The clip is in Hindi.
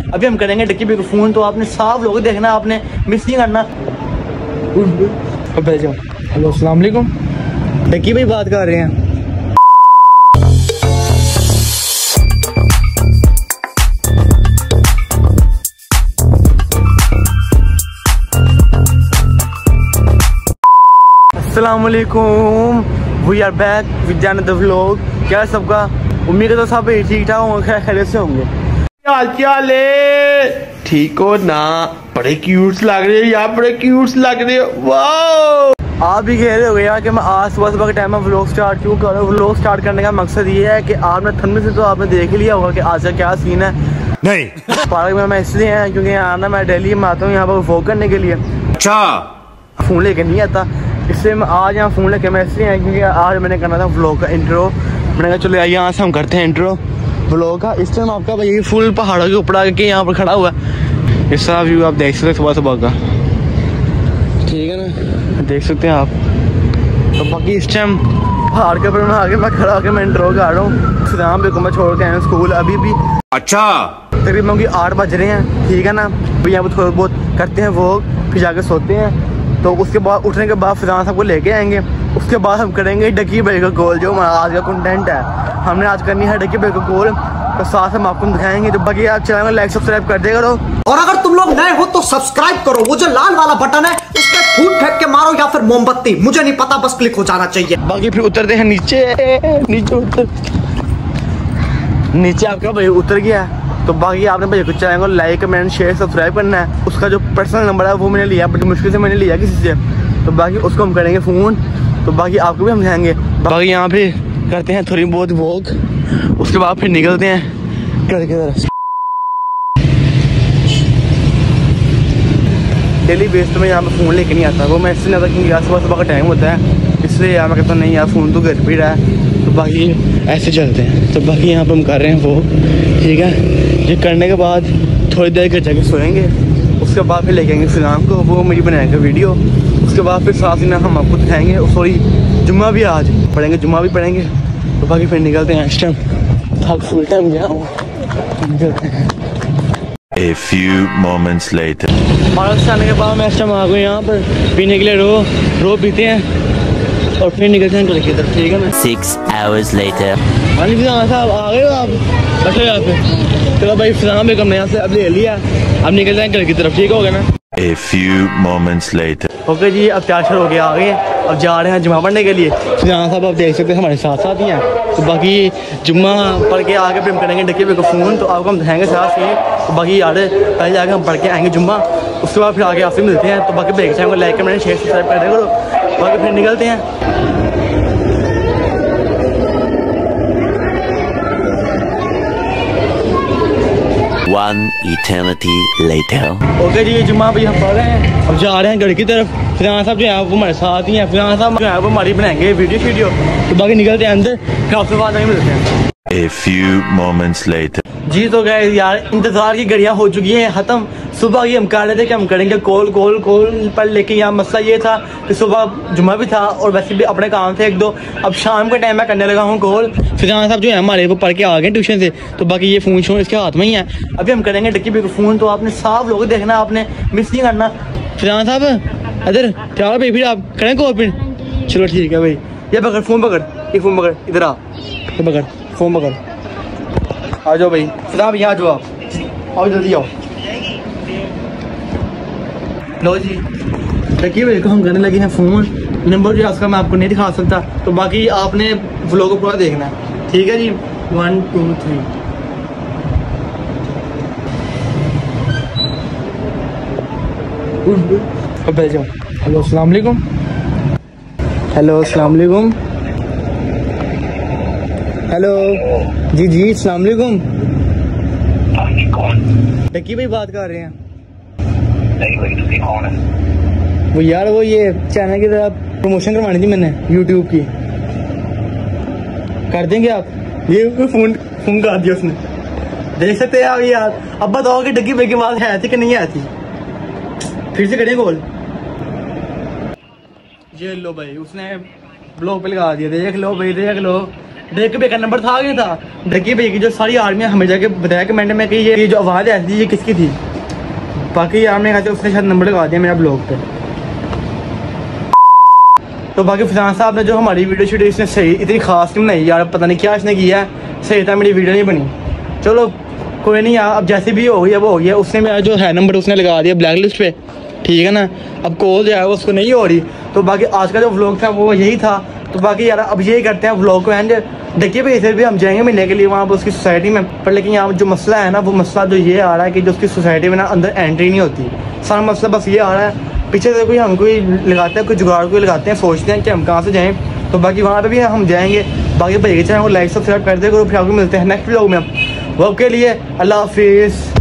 अभी हम करेंगे डक्की भाई को फोन, तो आपने साफ लोग देखना, आपने मिस नहीं करना। हेलो अस्सलाम वालेकुम, डक्की भाई बात कर रहे हैं। अस्सलाम वालेकुम, we are back with another vlog. क्या सबका उम्मीद है तो सब ठीक ठाक होंगे, खैरियत से होंगे। क्या ले ठीक हो ना? बड़े क्यूट लग रहे हो यार, बड़े क्यूट लग रहे हो। वाह, आप भी कह रहे हो यार कि मैं आज सुबह के टाइम में व्लॉग स्टार्ट क्यों कर रहा हूँ। व्लॉग स्टार्ट करने का मकसद ये है कि आपने थंबनेल से तो आपने देख ही लिया होगा कि आज का क्या सीन है। नहीं पार्क में मैं इसलिए है क्योंकि यहाँ ना मैं डेली में आता हूँ यहाँ पर व्लॉग करने के लिए। अच्छा, फ़ोन लेके नहीं आता, इसलिए मैं आज यहाँ फ़ोन लेके मैं इसलिए है क्योंकि आज मैंने करना था व्लॉग का इंट्रो। मैंने कहा चलो यहाँ से हम करते हैं इंट्रो व्लॉग का। इस टाइम आपका भाई फुल पहाड़ों के ऊपर आके यहाँ पर खड़ा हुआ है। इस तरह व्यू आप देख सकते हैं सुबह सुबह का, ठीक है ना, देख सकते हैं आप। तो बाकी इस टाइम पहाड़ के ऊपर मैं आके मैं खड़ा होकर मैं इंट्रो कर रहा हूँ। सुदाम भी को मैं छोड़ के आया स्कूल अभी भी। अच्छा, तकरीबन 8 बज रहे हैं, ठीक है ना। फिर यहाँ पर थोड़ा बहुत करते हैं व्लॉग, फिर जाके सोते हैं। तो उसके बाद उठने के बाद फिजान साहब को लेके आएंगे। उसके बाद हम करेंगे डक्की भाई का कॉल, जो हमारा आज का कंटेंट है। हमने आज करनी है डक्की भाई का कॉल, तो साथ हम आपको दिखाएंगे। तो बाकी आप चैनल को लाइक सब्सक्राइब कर देगा। और अगर तुम लोग नए हो तो सब्सक्राइब करो, वो जो लाल वाला बटन है उस पर फूट फेंक के मारो या फिर मोमबत्ती, मुझे नहीं पता, बस क्लिक हो जाना चाहिए। बाकी फिर उतरते हैं नीचे। नीचे आपका भाई उतर गया। तो बाकी आपने भाई को चैनल को लाइक कमेंट शेयर सब्सक्राइब करना है। उसका जो पर्सनल नंबर है वो मैंने लिया, बड़ी मुश्किल से मैंने लिया किसी से। तो बाकी उसको हम करेंगे फ़ोन, तो बाकी आपको भी हम दिखाएंगे। बाकी यहाँ पे करते हैं थोड़ी बहुत वॉक, उसके बाद फिर निकलते हैं घर की तरफ। डेली बेस तो मैं यहाँ पर फ़ोन लेके नहीं आता, वो मैं इससे नहीं आता क्योंकि यार सुबह का टाइम होता है, इसलिए यार मैं कहता हूँ नहीं यार फ़ोन तो घर पे रहा है। तो बाकी ऐसे चलते हैं। तो बाकी यहाँ पर हम कर रहे हैं वो, ठीक है। ये करने के बाद थोड़ी देर घर जाके सोएंगे, उसके बाद फिर लेके आएंगे फिल्म को, वो मेरी बनाएंगे वीडियो। उसके बाद फिर साथ ही ना हम आपको दिखाएंगे। सॉरी, जुम्मा भी आज पढ़ेंगे, जुम्मा भी पढ़ेंगे। तो बाकी फिर निकलते हैं। इस टाइम थक फुल टाइम गया हूँ, निकलते हैं। A few moments later. Park से आने के बाद मैं इस टाइम आ गई यहाँ पर पीने के लिए। रो पीते हैं और फिर निकलते हैं घर की तरफ, ठीक है ना। 6 hours later. हाँ जी साहब, आ गए हो आप? बैठो यहाँ पे। चलो भाई फिल्म एक हमने यहाँ से अब ले लिया, अब निकलते हैं घर की तरफ, ठीक हो गया ना। A few moments later. Okay ji, अब तैयार हो गया, आ गए हैं। अब जा रहे हैं जुम्मा पढ़ने के लिए। फिजान साहब आप देख सकते हैं हमारे साथ साथ ही हैं। तो बाकी जुम्मा पढ़ के आगे फिर हम करेंगे डक्की भाई को फ़ोन, तो आपको हम दिखाएंगे साथ ही। तो बाकी यार पहले जाके हम पढ़ के आएंगे जुम्मा, उसके बाद फिर आगे आपसे मिलते हैं। तो बाकी ब्रेक टाइम को लाइक कमेंट शेयर सब्सक्राइब कर देगा। बाकी फिर निकलते हैं। One eternity later. Okay ji, Jumma भाई हम पढ़ रहे हैं, अब जा रहे हैं घर की तरफ। फिजान साहब जो है वो हमारे साथ ही हैं। फिजान साहब जो है वो हमारी बनाएंगे वीडियो। तो बाकी निकलते हैं अंदर, फिर आपसे बाद में मिलते हैं। A few moments later. जी तो गए यार, इंतजार की घड़ियां हो चुकी हैं ख़त्म। सुबह ये हम कर रहे थे कि हम करेंगे कॉल पर, लेकिन यहाँ मसला ये था कि सुबह जुम्मा भी था और वैसे भी अपने काम थे 1-2। अब शाम के टाइम मैं करने लगा हूँ कॉल। फिजान साहब जो है हमारे वो पढ़ के आ गए ट्यूशन से। तो बाकी ये फ़ोन शोन इसके हाथ में ही है। अभी हम करेंगे डक्की भाई को फ़ोन, तो आपने साफ लोग देखना, आपने मिस नहीं करना। फिजान साहब इधर तैयार भाई, फिर आप करें कॉल फिर? चलो ठीक है भाई, ये पकड़ फ़ोन, पकड़ ये फ़ोन, पकड़ इधर आ, ये पकड़ फ़ोन, पकड़ आ जाओ भाई। फिजान भैया आ जाओ, आप आओ, जल्दी आओ। लो जी, डक्की भाई को हम करने लगे हैं फ़ोन। नंबर जो है उसका मैं आपको नहीं दिखा सकता, तो बाकी आपने व्लॉग को पूरा देखना है, ठीक है जी। 1 2 3। अब बैठ जाओ। हेलो अस्सलाम वालेकुम। हेलो अस्सलाम वालेकुम। हेलो जी अस्सलाम वालेकुम। डक्की भाई बात कर रहे हैं। नहीं भाई, तुझे कौन है? वो यार वो ये चैनल की तरफ प्रमोशन करवानी थी मैंने यूट्यूब की, कर देंगे आप? ये फोन कर दिया उसने, देख सकते हैं आप यार। अब बताओ कि डक्की भाई की बात है थी कि नहीं आती? फिर से करें कॉल। ये लो भाई, उसने ब्लॉग पे लगा दिया, देख लो भाई, देख लो। ड्रकी भाई का नंबर था आगे था। ड्रकी भाई की जो सारी आर्मी हमें जाके बताया कमेंट में कि ये जो आवाज़ आती थी ये किसकी थी। बाकी यार ने कहा उसने शायद नंबर लगा दिया मेरा ब्लॉग पे। तो बाकी फरहान साहब ने जो हमारी वीडियो शूट इसने सही इतनी खास नहीं बनाई यार, पता नहीं क्या इसने किया है, सही था मेरी वीडियो नहीं बनी। चलो कोई नहीं यार, अब जैसे भी हो गया वो हो गया। उसने मेरा जो है नंबर उसने लगा दिया ब्लैक लिस्ट पे, ठीक है ना। अब कॉल जो है वो उसको नहीं हो रही। तो बाकी आज का जो व्लॉग था वो यही था। तो बाकी यार अब यही करते हैं व्लॉग को एंड। देखिए भाई इसे भी हम जाएंगे मिलने के लिए वहाँ पर उसकी सोसाइटी में, पर लेकिन यहाँ जो मसला है ना वो मसला जो ये आ रहा है कि जो उसकी सोसाइटी में ना अंदर एंट्री नहीं होती। सारा मसला बस ये आ रहा है, पीछे से कोई हम कोई लगाते हैं, कोई जुगाड़ कोई लगाते हैं, सोचते हैं कि हम कहाँ से जाएँ। तो बाकी वहाँ पर भी हम जाएंगे। बाकी भाई के चैनल को लाइक सब्सक्राइब कर दे करो। फिर आपको मिलते हैं नेक्स्ट व्लॉग में। वक्त के लिए अल्लाह हाफिज़।